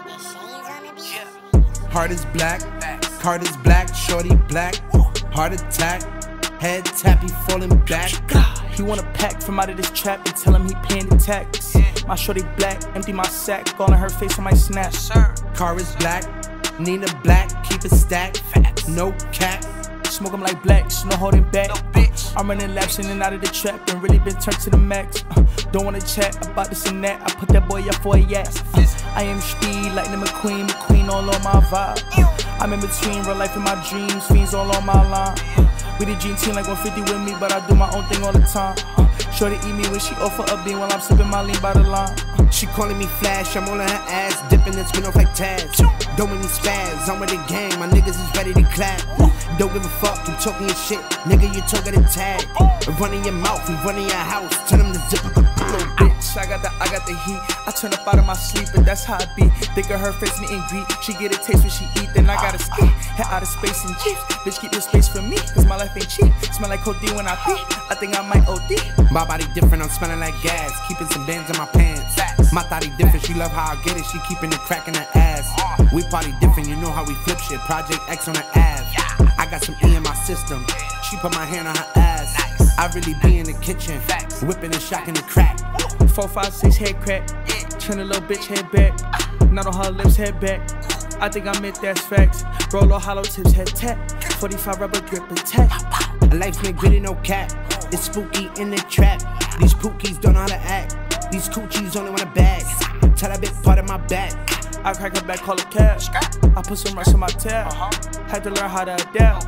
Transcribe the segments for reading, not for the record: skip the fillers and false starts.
Heart is black, card is black, shorty black. Heart attack, head tap, he falling back. He want a pack from out of this trap and tell him he paying the tax. My shorty black, empty my sack, all in her face on my snap. Car is black, Nina black, keep it stacked. No cap, smoke 'em like blacks, no holding back. I'm running laps in and out of the trap and really been turned to the max. Don't wanna chat about this and that, I put that boy up for a yak. I am speed, Lightning McQueen, McQueen all on my vibe. I'm in between real life and my dreams, fiends all on my line. We the dream team like 150 with me, but I do my own thing all the time. Shorty eat me when she offer a bean while I'm sipping my lean by the line. She calling me Flash, I'm all in her ass, dipping and spin off like Taz. Don't make me spaz, I'm with the gang, my niggas is ready to clap. Don't give a fuck, you talking your shit, nigga, you talking the tag. Running your mouth, we running your house, tell them to zip up a little bitch. I got the heat, I turn up out of my sleep, but that's how I be. Think of her face, meet and greet, she get a taste when she eat, then I gotta ski. Head out of space and jeeps, bitch keep your space for me, cause my life ain't cheap. Smell like codeine when I pee, I think I might OD. My body different, I'm smelling like gas, keeping some bands in my pants. My thotty different, she love how I get it, she keeping the crack in her ass. We party different, you know how we flip shit, Project X on her ass. I got some E in my system, she put my hand on her ass. I really be in the kitchen, whipping and shocking the crack. 4, 5, 6 head crack, turn a little bitch head back, not on her lips head back. I think I meant that's facts. Roll on hollow tips head tap, 45 rubber grip attack. Life's been gritty, no cap. It's spooky in the trap. These pookies don't know how to act. These coochies only want a bag. Tell that bitch part of my back. I crack her back, call it cash. I put some rest on my tab. Had to learn how to adapt.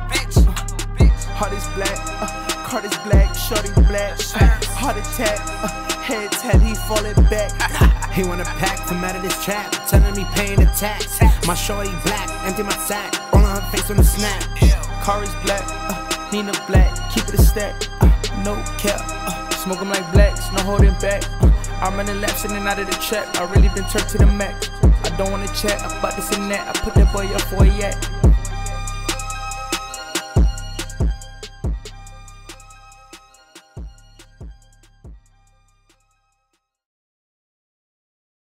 Heart is black, card is black, shorty black. Heart attack, head tap, he falling back. He want a pack from out of this trap, telling me paying the tax. My shorty black, empty my sack, all on her face on the snap. Car is black, Nina black, keep it a stack. No cap, smoke 'em like blacks, no holding back. I'm running laps in and out of the trap, I really been turned to the max. I don't wanna chat about this and that, I put that boy up for a yak.